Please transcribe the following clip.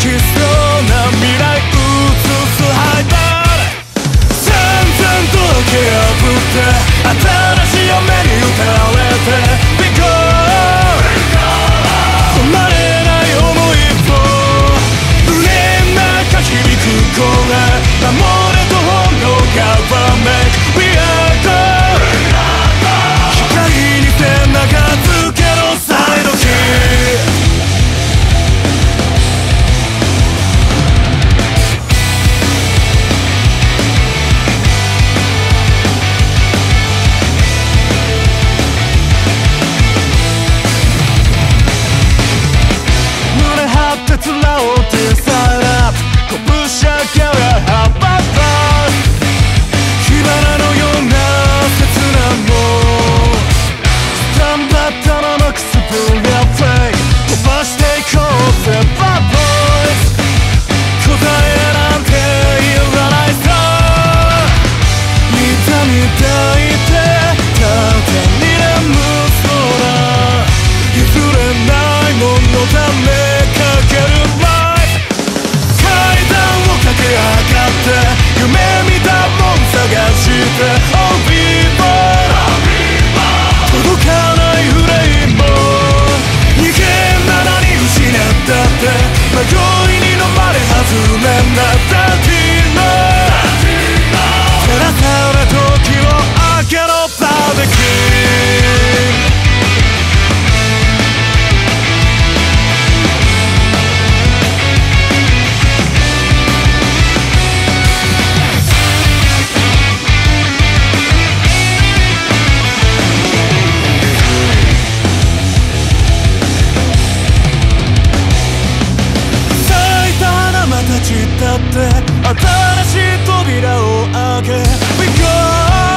きそうな未来映すハイター散々と蹴破って新しい夢に打たれて Because 止まれない想いを胸の中響く声守れと本能がわめく We are gold 光に背中づけろサイドキー面を手さら拳上げら羽ばた火花のような切なもスタンバったままくすぶりゃフェイク飛ばしていこうぜバッドボーイズ答えなんていらないさ痛み抱いて縦に眠空譲れないものためかける上がって夢見たもん探して Oh people 届かないフレーム逃げならに失ったって迷いに飲まれ外れなダンティーの照らされ時を明けろバーベキュー立ち立って新しい扉を開け We go